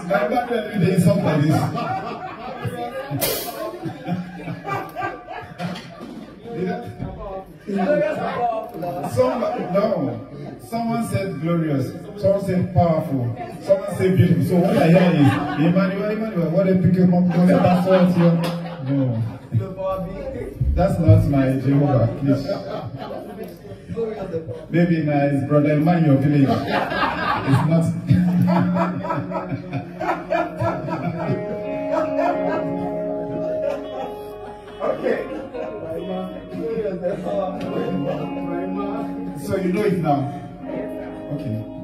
I'm not really doing something like this. Someone said glorious, someone said powerful, someone said beautiful. So what I hear is, Emmanuel, what a picking up, that's what you. No. That's not my Jehovah, please. Maybe nice brother Emmanuel village. It's not. Okay. So you know it now. Okay.